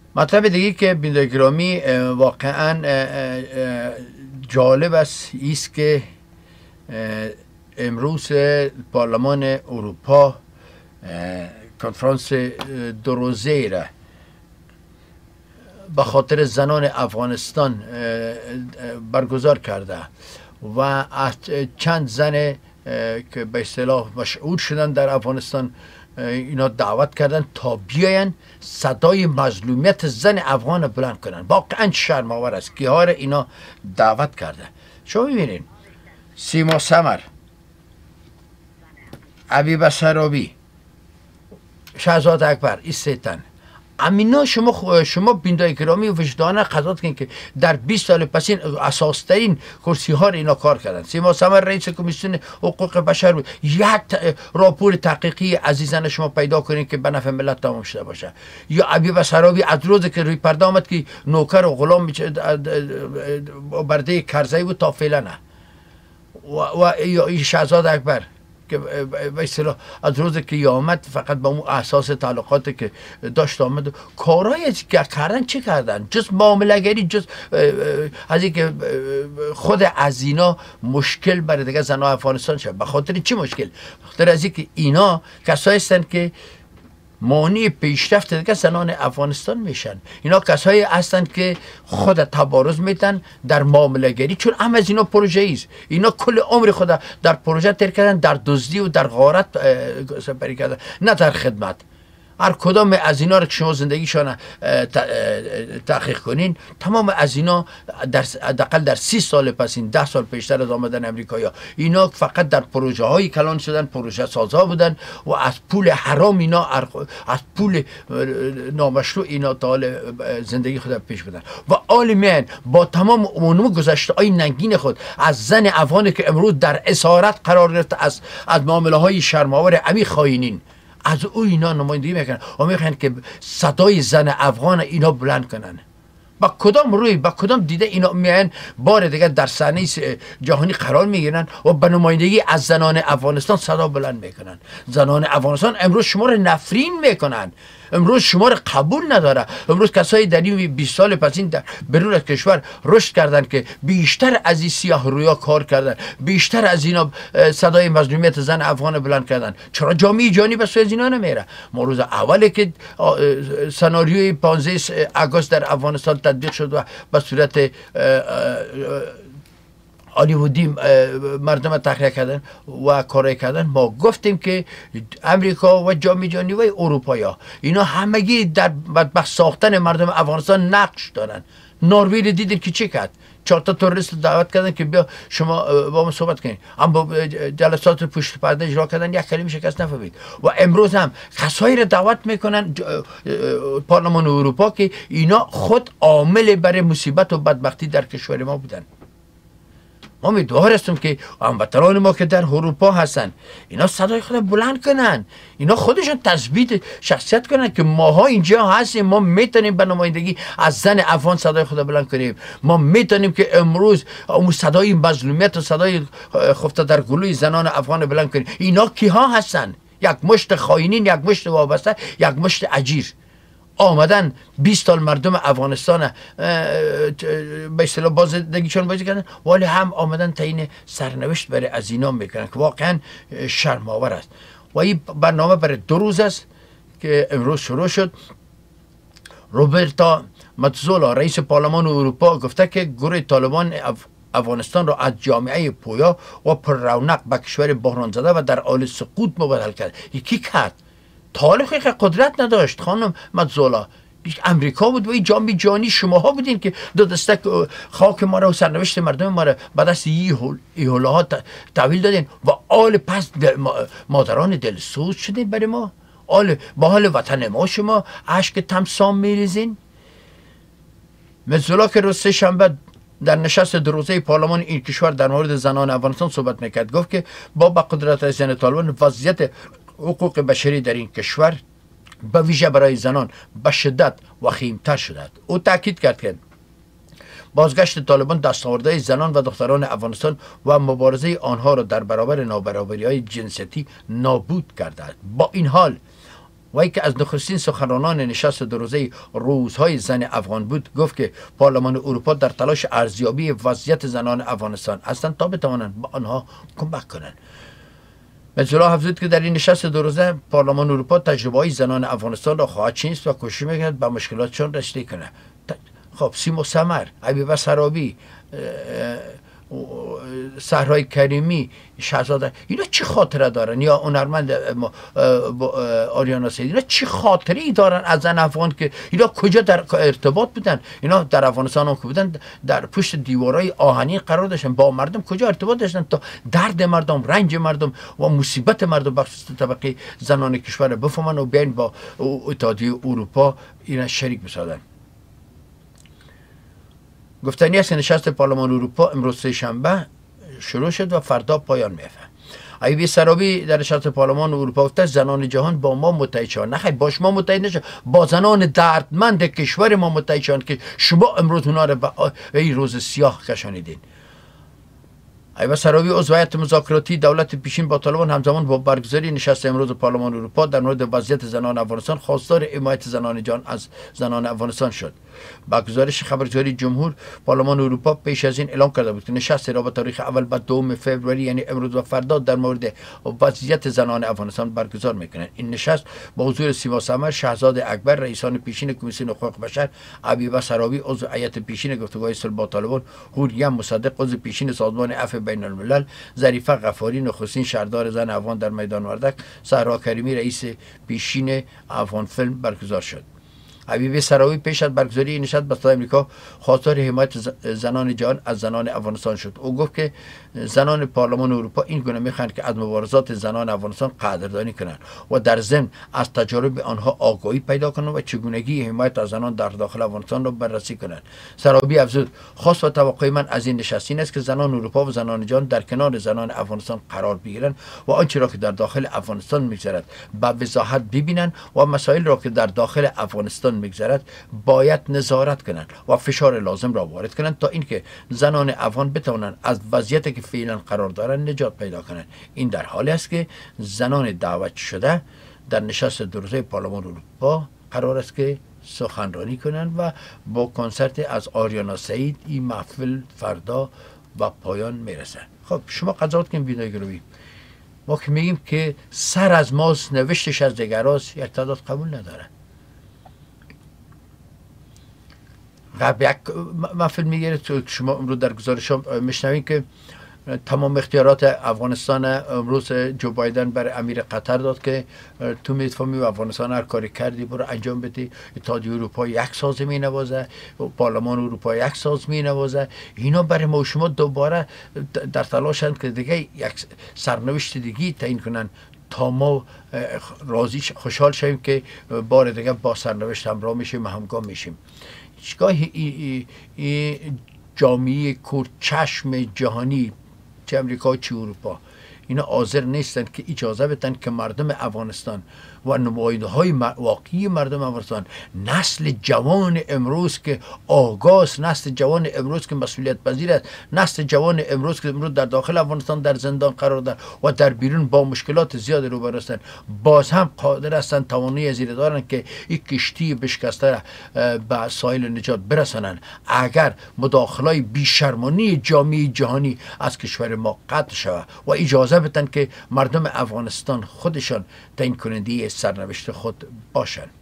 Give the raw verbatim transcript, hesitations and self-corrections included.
مطلب دیگه که بیننده گرامی واقعا جالب است ایست که امروز پارلمان اروپا کنفرانس دو روزه را به خاطر زنان افغانستان برگزار کرده و از چند زن که به اصطلاح مشهور شدن در افغانستان اینا دعوت کردن تا بیاین صدای مظلومیت زن افغان بلند کنن. واقعا شرم آور است که ها اینا دعوت کرده. شما ببینید سیما سمر، عبیب سرابی، شهزاد اکبر، ایستن امینا شما شما بیننده گرامی و وجدانه قضاوت کنید که در بیست سال پس این اساس‌ترین کرسی ها اینا کار کردن. سیما سمر رئیس کمیسیون حقوق بشر بود. یک راپور تحقیقی عزیزان شما پیدا کنید که به نفع ملت تمام شده باشه. یا عبیب سرابی از روزی که روی پرده آمد که نوکر و غلام برده کرزی بود تا فعلا نه. و, و یا شهزاد اکبر که به اصطلاح از روزی که آمد فقط با اون اساس تعلقاتی که داشت آمد کارهایی که کردن چه کردن جز معامله‌گری، جز از اینکه خود از اینا مشکل برای دیگه زنان افغانستان شد. به خاطر چی مشکل؟ به خاطر از اینکه اینا کسایی هستند که مانع پیشرفت دیگه زنان افغانستان میشن. اینا کسایی هستند که خود تبارز میدن در معامله گری، چون هم از اینا پروژه ایست. اینا کل عمر خود در پروژه تیر کردن، در دزدی و در غارت سپری کردن، نه در خدمت. هر کدام از اینا رو که شما زندگیشان تحقیق کنین، تمام از اینا در حداقل در سی سال پس این ده سال پیشتر از آمدن امریکایی‌ها اینا فقط در پروژه های کلان شدن، پروژه سازها بودن و از پول حرام اینا از پول نامشروع اینا تا زندگی خود پیش بودن و عالمین با تمام اونم گذشته های ننگین خود از زن افغانی که امروز در اسارت قرار گرفته از از معامله های شرم‌آور امی خائنین، از او اینا نمایندگی میکنن و میخوان که صدای زن افغان اینا بلند کنن. با کدام روی با کدام دیده اینا میان بار دیگه در صحنه جهانی قرار میگیرن و به نمایندگی از زنان افغانستان صدا بلند میکنن. زنان افغانستان امروز شما رو نفرین میکنن، امروز شما رو قبول نداره. امروز کسایی در این بیست سال پس این در برون از کشور رشد کردن که بیشتر از این سیاه رویا کار کردن، بیشتر از اینا صدای مظلومیت زن افغان بلند کردن. چرا جامعه جهانی به سوی از اینا نمیره؟ ما روز اولی که سناریوی پانزده آگوست در افغانستان تطبیق شد و به صورت هالیوودی مردم تخلیه کردن و کارای کردن، ما گفتیم که امریکا و جامعه جهانی و اروپایی ها اینا همگی در بدبخت ساختن مردم افغانستان نقش دارن. نروژ دیدیم که چی کرد؟ چهار تا تروریست دعوت کردن که بیا شما با ما صحبت کنید، اما جلسات پشت پرده اجرا کردن، یک کلمه شکست نفهمید. و امروز هم کسایی را دعوت میکنن پارلمان اروپا که اینا خود عامل برای مصیبت و بدبختی در کشور ما بودن. ما امیدوار هستیم که هموطنان ما که در اروپا هستن اینا صدای خود بلند کنن، اینا خودشون تثبیت شخصیت کنن که ماها اینجا هستیم، ما میتونیم به نمایندگی از زن افغان صدای خود بلند کنیم. ما میتونیم که امروز اون صدای مظلومیت و صدای خفته در گلوی زنان افغان بلند کنیم. اینا کیها هستن؟ یک مشت خائنین، یک مشت وابسته، یک مشت اجیر آمدن بیست سال مردم افغانستان به اصطلاح بازدگیشون بازی کردن، ولی هم آمدن تعیین سرنوشت برای از اینا میکنن که واقعا شرم آور است. و این برنامه برای دو روز است که امروز شروع شد. روبرتا متزولا رئیس پارلمان اروپا گفته که گروه طالبان افغانستان را از جامعه پویا و پر رونق به کشور بحران زده و در حال سقوط مبدل کرد. یکی کرد طالب که قدرت نداشت خانم متزولا، امریکا بود و این جامعه جهانی شماها بودین که دو دستک خاک ما را و سرنوشت مردم ما را به دست ایهولاها تحویل دادین و آل پس دل مادران دلسوز شدین برای ما. آل با حال وطن ما شما اشک تمسام میریزین. متزولا که روز سه شنبه در نشست دو روزه پارلمان این کشور در مورد زنان افغانستان صحبت میکرد، گفت که با به قدرت رسیدن طالبان وضعیت حقوق بشری در این کشور به ویژه برای زنان به شدت وخیمتر شده. او تاکید کرد که بازگشت طالبان دستاوردهای زنان و دختران افغانستان و مبارزه آنها را در برابر نابرابری‌های جنسیتی نابود کرده است. با این حال وی که از نخستین سخنرانان نشست دو روزه روزهای زن افغان بود، گفت که پارلمان اروپا در تلاش ارزیابی وضعیت زنان افغانستان هستند تا بتوانند به آنها کمک کنند. مجلس افزود که در این نشست دو روزه پارلمان اروپا تجربه‌های زنان افغانستان را خواهد شنید و کوشش می‌کند به مشکلاتشان رسیدگی کنه. خب سیمو سمر، حبیبه سرابی، صحرای کریمی، شهزاده، اینا چی خاطره دارن؟ یا هنرمند آریانا سید، اینا چی خاطری دارن از زن افغان که اینا کجا در ارتباط بودن؟ اینا در افغانستان هم که بودن در پشت دیوارای آهنی قرار داشتن، با مردم کجا ارتباط داشتن تا درد مردم، رنج مردم و مصیبت مردم بخصوص طبقه زنان کشور بفهمن و بیاین با اتحادیه اروپا اینا شریک بسازن. گفتنی است که نشست پارلمان اروپا امروز سه شنبه شروع شد و فردا پایان می‌یابد. حبیبه سرابی در نشست پارلمان اروپا گفت زنان جهان با ما متحد شوند. نه خیر، با شما متحد نشوند، با زنان دردمند کشور ما متحد شوند که شما امروز اونا رو به این روز سیاه کشانیدین. حبیبه سرابی عضو هیئت مذاکراتی دولت پیشین با طالبان همزمان با برگزاری نشست امروز پارلمان اروپا در مورد وضعیت زنان افغانستان خواستار حمایت زنان جان از زنان افغانستان شد. با گزارش خبرگزاری جمهور، پارلمان اروپا پیش از این اعلام کرده بود که نشست را با تاریخ اول و دوم فوریه یعنی امروز و فردا در مورد وضعیت زنان افغانستان برگزار میکنند. این نشست با حضور سیما سمر، شهزاده اکبر، رئیسان پیشین کمیسیون حقوق بشر، حبیبه سرابی عضو هیئت پیشین گفتگوهای صلح با طالبان، حوریم مصدق عضو پیشین سازمان عفو بین الملل، ظریفه غفاری نخستین شهردار زن افغان در میدان وردک، صحرا کریمی رئیس پیشین افغان فیلم برگزار شد. حبیبه سرابی پیش از برگزاری این نشست به صدای آمریکا خواستار حمایت زنان جهان از زنان افغانستان شد. او گفت که زنان پارلمان اروپا این گونه میخواهند که از مبارزات زنان افغانستان قدردانی کنند و در ضمن از تجارب آنها آگاهی پیدا کنند و چگونگی حمایت از زنان در داخل افغانستان را بررسی کنند. سرابی افزود خواست و توقع من از این نشست این است که زنان اروپا و زنان جهان در کنار زنان افغانستان قرار بگیرند و آنچه را که در داخل افغانستان میگذرد به وضاحت ببینند و مسائل را که در داخل افغانستان میگذرد باید نظارت کنند و فشار لازم را وارد کنند تا اینکه زنان افغان بتوانند از وضعیتی که فعلا قرار دارند نجات پیدا کنند. این در حالی است که زنان دعوت شده در نشست دو روزه پارلمان اروپا قرار است که سخنرانی کنند و با کنسرت از آریانا سعید این محفل فردا به پایان میرسه. خب شما قضاوت کنید بینای گرامی. ما که میگیم که سر از ماست نوشتش از دیگراست، یک تعداد قبول نداره. قبل یک محفل میگیره تو شما امروز در گزارش میشنوین که تمام اختیارات افغانستان امروز جو بایدن برای امیر قطر داد که تو میتفهمی و افغانستان هر کاری کردی برو انجام بدی. اتحادیه اروپا یک ساز می نوازه، پارلمان اروپا یک ساز می نوازه. اینا برای ما و شما دوباره در تلاشند که دیگه یک سرنوشت دیگه تعیین کنن تا ما راضی خوشحال شویم که بار دیگه با سرنوشت همراه میشیم و همگام میشیم. هیچگاه این جامعه کورچشم جهانی چه امریکا چه اروپا اینا حاضر نیستند که اجازه بدن که مردم افغانستان و نماینده های واقعی مردم افغانستان، نسل جوان امروز که آگاه، نسل جوان امروز که مسئولیت پذیر است، نسل جوان امروز که امروز در داخل افغانستان در زندان قرار دارند و در بیرون با مشکلات زیاد روبرو هستند، باز هم قادر هستند توانایی از این دارند که این کشتی بشکسته را به ساحل نجات برسانند اگر مداخله بیشرمانه جامعه جهانی از کشور ما قطع شود و اجازه بدن که مردم افغانستان خودشان تعیین کننده سرنوشت خود باشند.